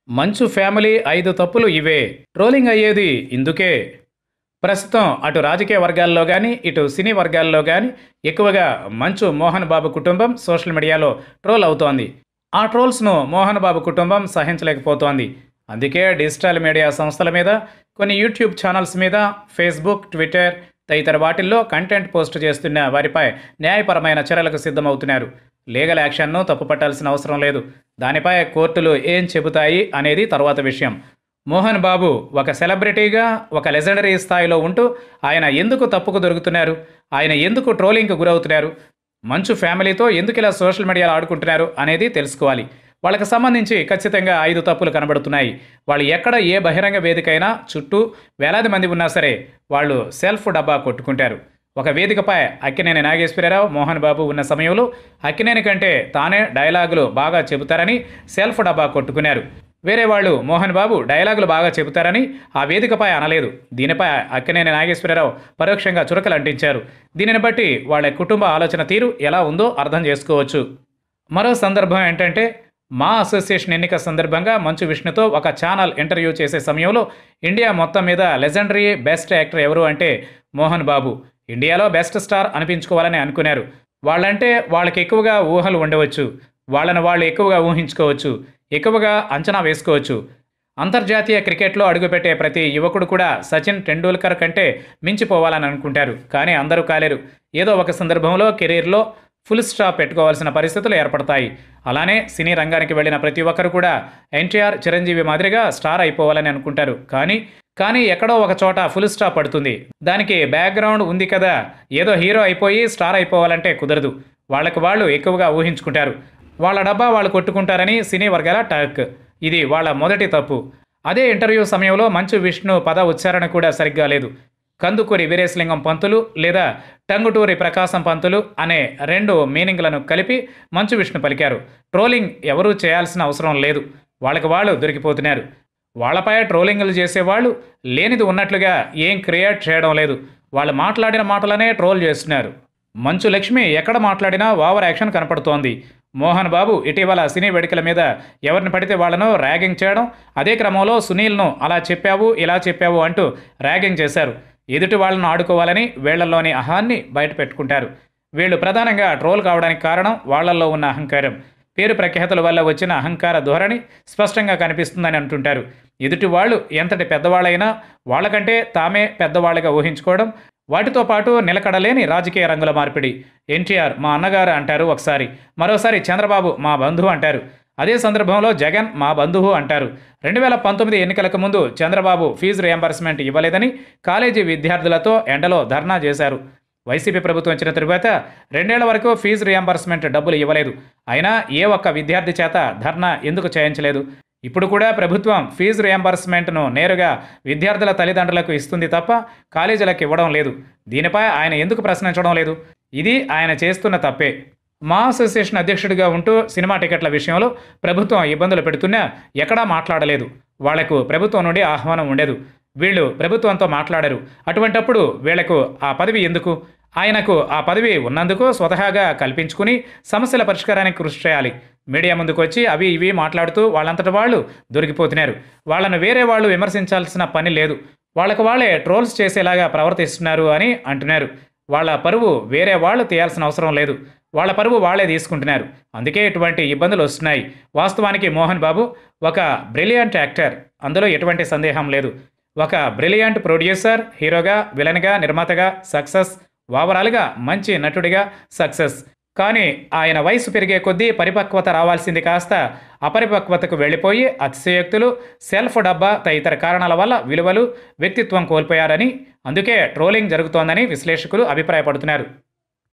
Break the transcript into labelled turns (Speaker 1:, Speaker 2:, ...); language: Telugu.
Speaker 1: మంచు ఫ్యామిలీ 5 తప్పులు ఇవే. ట్రోలింగ్ అయ్యేది ఇందుకే. ప్రస్తుతం అటు రాజకీయ వర్గాల్లో గానీ, ఇటు సినీ వర్గాల్లో గానీ ఎక్కువగా మంచు మోహన్ బాబు కుటుంబం సోషల్ మీడియాలో ట్రోల్ అవుతోంది. ఆ ట్రోల్స్‌ను మోహన్ బాబు కుటుంబం సహించలేకపోతోంది. అందుకే డిజిటల్ మీడియా సంస్థల మీద, కొన్ని యూట్యూబ్ ఛానల్స్ మీద, ఫేస్‌బుక్, ట్విట్టర్ తదితర వాటిల్లో కంటెంట్ పోస్ట్ చేస్తున్న వారిపై న్యాయపరమైన చర్యలకు సిద్ధమవుతున్నారు. లీగల్ యాక్షన్‌ను తప్పుపట్టాల్సిన అవసరం లేదు. దానిపై కోర్టులు ఏం చెబుతాయి అనేది తరువాత విషయం. మోహన్ బాబు ఒక సెలబ్రిటీగా, ఒక లెజెండరీ స్థాయిలో ఉంటూ ఆయన ఎందుకు తప్పుకు దొరుకుతున్నారు? ఆయన ఎందుకు ట్రోలింగ్‌కు గురవుతున్నారు? మంచు ఫ్యామిలీతో ఎందుకిలా సోషల్ మీడియాలో ఆడుకుంటున్నారు అనేది తెలుసుకోవాలి. వాళ్ళకి సంబంధించి ఖచ్చితంగా 5 తప్పులు కనబడుతున్నాయి. వాళ్ళు ఎక్కడ ఏ బహిరంగ వేదికైనా చుట్టూ వేలాది మంది ఉన్నా సరే వాళ్ళు సెల్ఫ్ డబ్బా కొట్టుకుంటారు. ఒక వేదికపై అక్కినేని నాగేశ్వరరావు, మోహన్ బాబు ఉన్న సమయంలో అక్కినేని కంటే తానే డైలాగులు బాగా చెబుతారని సెల్ఫ్ డబ్బా కొట్టుకున్నారు. వేరే వాళ్ళు మోహన్ బాబు డైలాగులు బాగా చెబుతారని ఆ వేదికపై అనలేదు. దీనిపై అక్కినేని నాగేశ్వరరావు పరోక్షంగా చురకలు అంటించారు. దీనిని బట్టి వాళ్ళ కుటుంబ ఆలోచన తీరు ఎలా ఉందో అర్థం చేసుకోవచ్చు. మరో సందర్భం ఏంటంటే, మా అసోసియేషన్ ఎన్నిక సందర్భంగా మంచు విష్ణుతో ఒక ఛానల్ ఇంటర్వ్యూ చేసే సమయంలో ఇండియా మొత్తం మీద లెజెండరీ బెస్ట్ యాక్టర్ ఎవరు అంటే మోహన్ బాబు. ఇండియాలో బెస్ట్ స్టార్ అనిపించుకోవాలని అనుకున్నారు. వాళ్ళంటే వాళ్ళకి ఎక్కువగా ఊహలు ఉండవచ్చు. వాళ్ళను వాళ్ళు ఎక్కువగా ఊహించుకోవచ్చు, ఎక్కువగా అంచనా వేసుకోవచ్చు. అంతర్జాతీయ క్రికెట్లో అడుగుపెట్టే ప్రతి యువకుడు కూడా సచిన్ టెండూల్కర్ కంటే మించిపోవాలని అనుకుంటారు. కానీ అందరూ కాలేరు. ఏదో ఒక సందర్భంలో కెరీర్లో ఫుల్ స్టాప్ పెట్టుకోవాల్సిన పరిస్థితులు ఏర్పడతాయి. అలానే సినీ రంగానికి వెళ్ళిన ప్రతి ఒక్కరు కూడా ఎన్టీఆర్, చిరంజీవి మాదిరిగా స్టార్ అయిపోవాలని అనుకుంటారు. కానీ ఎక్కడో ఒక చోట ఫుల్ స్టాప్ పడుతుంది. దానికి బ్యాక్గ్రౌండ్ ఉంది కదా. ఏదో హీరో అయిపోయి స్టార్ అయిపోవాలంటే కుదరదు. వాళ్ళకు వాళ్ళు ఎక్కువగా ఊహించుకుంటారు. వాళ్ళ డబ్బా వాళ్ళు కొట్టుకుంటారని సినీ వర్గాల టాక్. ఇది వాళ్ళ మొదటి తప్పు. అదే ఇంటర్వ్యూ సమయంలో మంచు విష్ణు పద ఉచ్చారణ కూడా సరిగ్గా లేదు. కందుకూరి వీరేశలింగం పంతులు లేదా టంగుటూరి ప్రకాశం పంతులు అనే 2 మీనింగ్లను కలిపి మంచు విష్ణు పలికారు. ట్రోలింగ్ ఎవరూ చేయాల్సిన అవసరం లేదు. వాళ్ళకి వాళ్ళు దొరికిపోతున్నారు. వాళ్ళపై ట్రోలింగ్లు చేసేవాళ్ళు లేనిది ఉన్నట్లుగా ఏం క్రియేట్ చేయడం లేదు. వాళ్ళు మాట్లాడిన మాటలనే ట్రోల్ చేస్తున్నారు. మంచు లక్ష్మి ఎక్కడ మాట్లాడినా ఓవర్ యాక్షన్ కనపడుతోంది. మోహన్ బాబు ఇటీవల సినీ వేడుకల మీద ఎవరిని పడితే వాళ్లను ర్యాగింగ్ చేయడం, అదే క్రమంలో సునీల్ను అలా చెప్పావు, ఇలా చెప్పావు అంటూ ర్యాగింగ్ చేశారు. ఎదుటి వాళ్ళను ఆడుకోవాలని వీళ్లలోని అహాన్ని బయట పెట్టుకుంటారు. వీళ్ళు ప్రధానంగా ట్రోల్ కావడానికి కారణం వాళ్లల్లో ఉన్న అహంకారం. పేరు ప్రఖ్యాతుల వల్ల వచ్చిన అహంకార ధోరణి స్పష్టంగా కనిపిస్తుందని అంటుంటారు. ఎదుటి వాళ్ళు ఎంతటి పెద్దవాళ్ళైనా వాళ్ళకంటే తామే పెద్దవాళ్ళగా ఊహించుకోవడం, వాటితో పాటు నిలకడలేని రాజకీయ రంగుల మార్పిడి. ఎన్టీఆర్ మా అన్నగారు అంటారు ఒకసారి, మరోసారి చంద్రబాబు మా బంధువు అంటారు. అదే సందర్భంలో జగన్ మా బంధువు అంటారు. 2019 ఎన్నికలకు ముందు చంద్రబాబు ఫీజు రియంబర్స్మెంట్ ఇవ్వలేదని కాలేజీ విద్యార్థులతో ఎండలో ధర్నా చేశారు. వైసీపీ ప్రభుత్వం వచ్చిన తరువాత 2 ఏళ్ల వరకు ఫీజు రియంబర్స్మెంట్ డబ్బులు ఇవ్వలేదు. అయినా ఏ ఒక్క విద్యార్థి చేత ధర్నా ఎందుకు చేయించలేదు? ఇప్పుడు కూడా ప్రభుత్వం ఫీజు రియంబర్స్మెంట్ను నేరుగా విద్యార్థుల తల్లిదండ్రులకు ఇస్తుంది తప్ప కాలేజీలకు ఇవ్వడం లేదు. దీనిపై ఆయన ఎందుకు ప్రశ్నించడం లేదు? ఇది ఆయన చేస్తున్న తప్పే. మా అసోసియేషన్ అధ్యక్షుడిగా ఉంటూ సినిమా టికెట్ల విషయంలో ప్రభుత్వం ఇబ్బందులు పెడుతున్నా ఎక్కడా మాట్లాడలేదు. వాళ్లకు ప్రభుత్వం నుండి ఆహ్వానం ఉండదు. వీళ్ళు ప్రభుత్వంతో మాట్లాడరు. అటువంటప్పుడు వీళ్లకు ఆ పదవి ఎందుకు? ఆయనకు ఆ పదవి ఉన్నందుకు స్వతహాగా కల్పించుకుని సమస్యల పరిష్కారానికి కృషి చేయాలి. మీడియా ముందుకు వచ్చి అవి ఇవి మాట్లాడుతూ వాళ్ళంతట వాళ్ళు దొరికిపోతున్నారు. వాళ్ళను వేరే వాళ్ళు విమర్శించాల్సిన పని లేదు. వాళ్ళకు వాళ్ళే ట్రోల్స్ చేసేలాగా ప్రవర్తిస్తున్నారు అని అంటున్నారు. వాళ్ళ పరువు వేరే వాళ్ళు తీయాల్సిన అవసరం లేదు. వాళ్ళ పరువు వాళ్లే తీసుకుంటున్నారు. అందుకే ఇటువంటి ఇబ్బందులు వస్తున్నాయి. వాస్తవానికి మోహన్ బాబు ఒక బ్రిలియంట్ యాక్టర్, అందులో ఎటువంటి సందేహం లేదు. ఒక బ్రిలియంట్ ప్రొడ్యూసర్, హీరోగా, విలన్గా, నిర్మాతగా సక్సెస్, ఓవరాల్గా మంచి నటుడిగా సక్సెస్. కానీ ఆయన వయసు పెరిగే కొద్దీ పరిపక్వత రావాల్సింది కాస్త అపరిపక్వతకు వెళ్ళిపోయి అతిశయోక్తులు, సెల్ఫ్ డబ్బా తదితర కారణాల వల్ల విలువలు, వ్యక్తిత్వం కోల్పోయారని, అందుకే ట్రోలింగ్ జరుగుతోందని విశ్లేషకులు అభిప్రాయపడుతున్నారు.